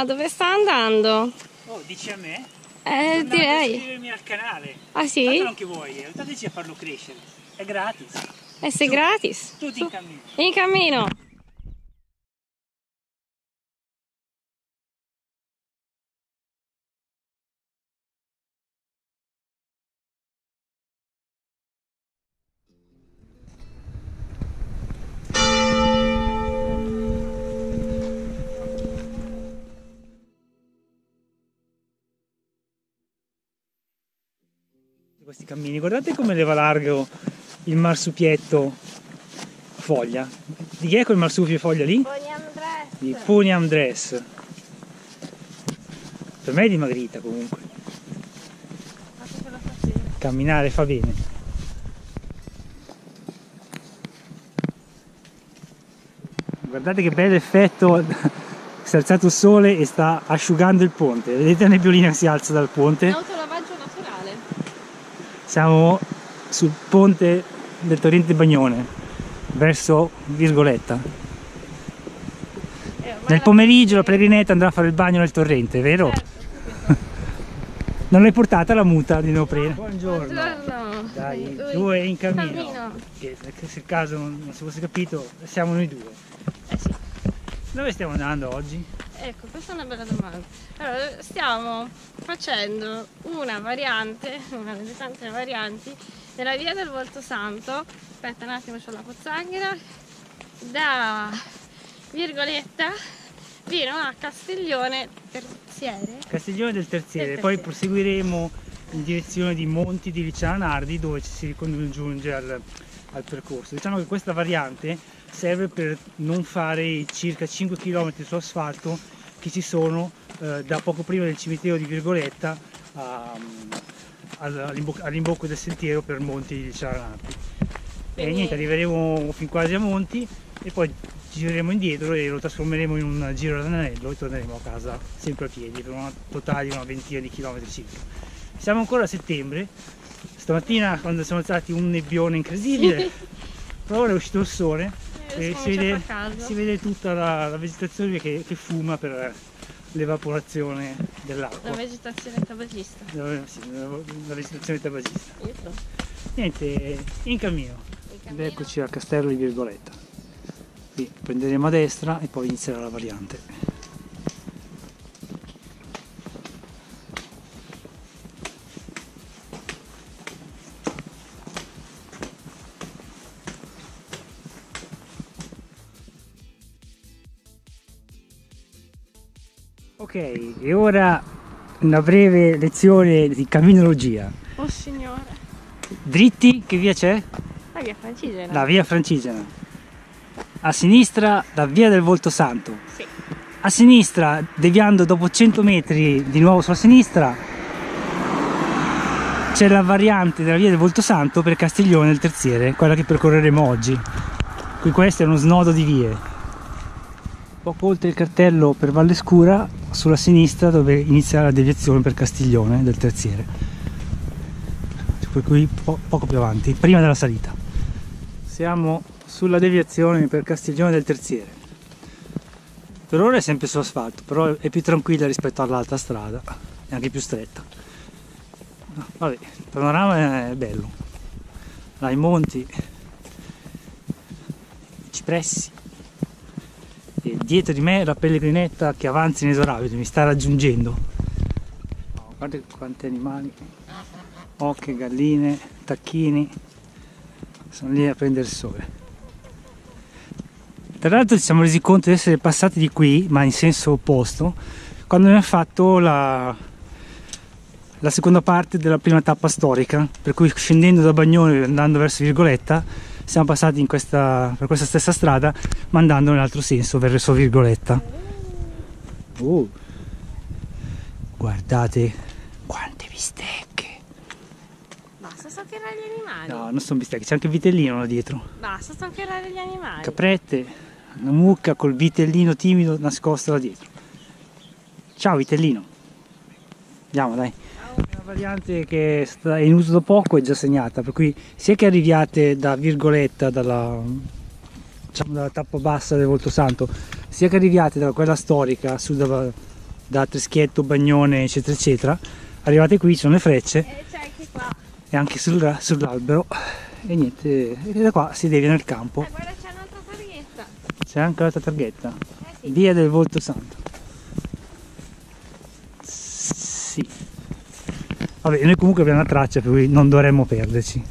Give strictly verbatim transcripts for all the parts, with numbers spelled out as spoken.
Ma dove sta andando? Oh, dici a me? Eh, direi. Iscrivermi al canale. Ah sì? Tanto non che vuoi, aiutateci a farlo crescere. È gratis. Eh, sei Su, gratis. Tutti Su. in cammino. In cammino. Questi cammini, guardate come leva largo il marsupietto foglia. Di chi è quel marsupio foglia lì? Pony Andres. Di Pony Andres. Per me è dimagrita comunque. Camminare fa bene. Guardate che bello effetto, si è alzato il sole e sta asciugando il ponte. Vedete la nebbiolina che si alza dal ponte? Un autolavaggio naturale. Siamo sul ponte del torrente Bagnone, verso Virgoletta. Eh, Nel pomeriggio la pellegrinetta andrà a fare il bagno nel torrente, vero? Certo. Non l'hai portata la muta di neoprene? Buongiorno. Buongiorno. Dai, Lui- due in cammino. cammino. Che, che se il caso non, non si fosse capito, siamo noi due. Eh sì. Dove stiamo andando oggi? Ecco, questa è una bella domanda. Allora, stiamo facendo una variante, una delle tante varianti, della via del Volto Santo. Aspetta un attimo, c'ho la pozzanghera. Da Virgoletta fino a Castiglione Terziere. Castiglione del Terziere, Del poi Terziere. proseguiremo in direzione di Monti di Ricciana Nardi, dove ci si ricongiunge al, al percorso. Diciamo che questa variante serve per non fare i circa cinque chilometri su asfalto che ci sono eh, da poco prima del cimitero di Virgoletta a, all'imbocco, all'imbocco del sentiero per Monti di Ricciana Nardi. E Quindi- niente, arriveremo fin quasi a Monti e poi gireremo indietro e lo trasformeremo in un giro ad anello e torneremo a casa sempre a piedi per una totale di una ventina di chilometri circa. Siamo ancora a settembre, stamattina quando siamo alzati un nebbione incredibile, però ora è uscito il sole Eh, e adesso si vede, comincia a far caldo. si vede tutta la, la vegetazione che, che fuma per l'evaporazione dell'acqua. La vegetazione tabagista. La, sì, la- la vegetazione tabagista. Io so. Niente, in cammino. Il Ed cammino. eccoci al castello di Virgoletta. Qui prenderemo a destra e poi inizierà la variante. Ok, e ora una breve lezione di camminologia. Oh signore. Dritti, che via c'è? La via Francigena. La via Francigena. A sinistra la via del Volto Santo. Sì. A sinistra, deviando dopo cento metri di nuovo sulla sinistra, c'è la variante della via del Volto Santo per Castiglione del Terziere, quella che percorreremo oggi. Qui questo è uno snodo di vie. Poco oltre il cartello per Valle Scura, sulla sinistra dove inizia la deviazione per Castiglione del Terziere. Per cui po- poco più avanti, prima della salita. Siamo sulla deviazione per Castiglione del Terziere. Per ora è sempre su asfalto, però è più tranquilla rispetto all'altra strada, è anche più stretta. No, vabbè, il panorama è bello. Là i monti, i cipressi. E dietro di me la pellegrinetta che avanza inesorabile, mi sta raggiungendo. Oh, guardate quanti animali, oche, galline, tacchini, sono lì a prendere il sole. Tra l'altro ci siamo resi conto di essere passati di qui, ma in senso opposto, quando abbiamo fatto la, la seconda parte della prima tappa storica, per cui scendendo da Bagnone e andando verso Virgoletta, siamo passati in questa, per questa stessa strada, ma andando nell'altro senso, verso Virgoletta. Oh. Guardate quante bistecche! Basta stalkerare gli animali. No, non sono bistecche, c'è anche il vitellino là dietro. Basta stalkerare gli animali. Caprette, una mucca col vitellino timido nascosto là dietro. Ciao vitellino. Andiamo dai. Una variante che sta in uso da poco è già segnata, per cui sia che arriviate da Virgoletta, dalla, diciamo, dalla tappa bassa del Volto Santo, sia che arriviate da quella storica su da, da Treschietto, Bagnone, eccetera eccetera. Arrivate qui, ci sono le frecce E c'è anche qua. e anche sul, sull'albero e niente, e da qua si devia nel campo. Eh, guarda, c'è un'altra targhetta. C'è anche l'altra targhetta, Eh sì. via del Volto Santo. Sì. Vabbè, noi comunque abbiamo una traccia per cui non dovremmo perderci.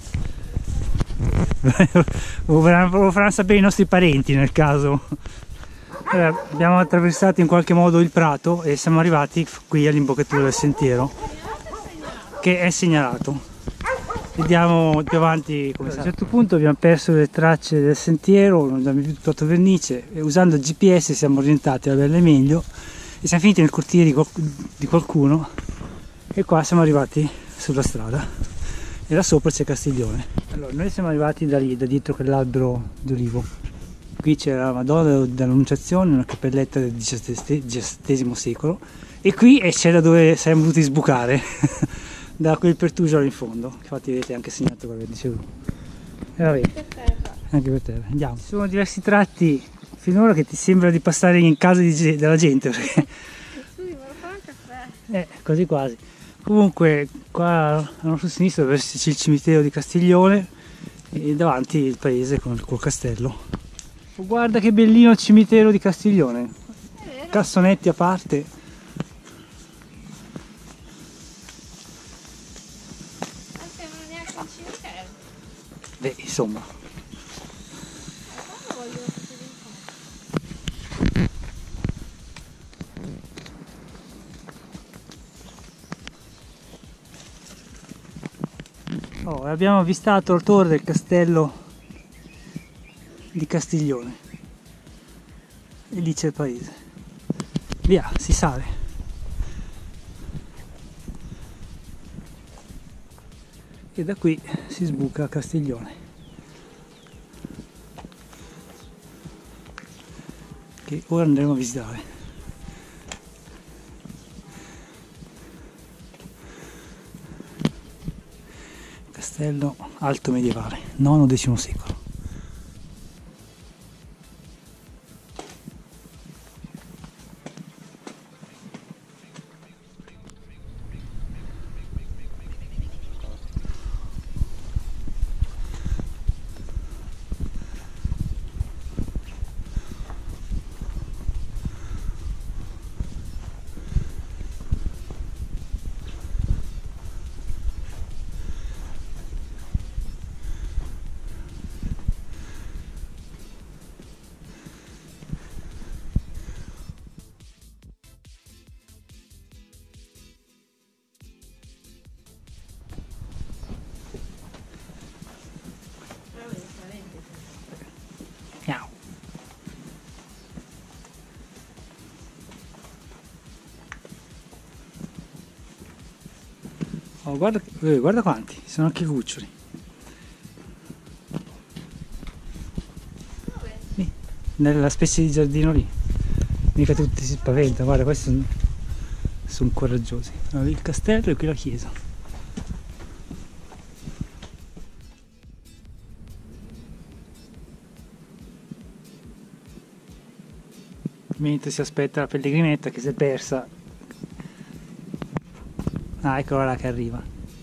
Lo faranno sapere i nostri parenti nel caso. Allora, abbiamo attraversato in qualche modo il prato e siamo arrivati qui all'imboccatura del sentiero che è segnalato. Vediamo più avanti come sarà. A un certo punto abbiamo perso le tracce del sentiero, non abbiamo più trovato vernice e usando il G P S siamo orientati a Belle Meglio e siamo finiti nel cortile di, qual di qualcuno e qua siamo arrivati sulla strada e là sopra c'è Castiglione. Allora, noi siamo arrivati da lì, da dietro quell'albero di olivo. Qui c'era la Madonna dell'Annunciazione, una cappelletta del diciassettesimo secolo e qui c'è da dove siamo voluti sbucare da quel pertugio là in fondo, infatti vedete anche segnato quello che dicevo. E vabbè, anche per terra. Andiamo. Ci sono diversi tratti finora che ti sembra di passare in casa di, della gente perché Scusi, volevo fare un caffè. eh, quasi quasi. Comunque qua a nostra sinistra deve esserci il cimitero di Castiglione e davanti il paese con col castello. Oh, guarda che bellino il cimitero di Castiglione, È vero? cassonetti a parte. Non sembra neanche un cimitero. Beh, insomma. Ma voglio vedere un po'. Oh, abbiamo avvistato la torre del castello di Castiglione e lì c'è il paese. Via, si sale. E da qui si sbuca a Castiglione, che ora andremo a visitare. Castello alto medievale, nono decimo secolo. Miau. Oh, guarda, eh, guarda quanti, ci sono anche i cuccioli. Lì, nella specie di giardino lì. Mica tutti si spaventano, guarda, questi sono, sono coraggiosi. Allora, lì il castello e qui la chiesa. Mentre si aspetta la pellegrinetta che si è persa. Ah, eccola là che arriva.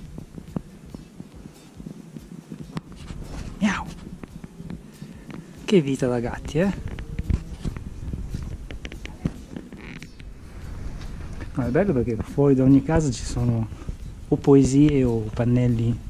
Miau! Che vita da gatti, eh? Ma è bello perché fuori da ogni casa ci sono o poesie o pannelli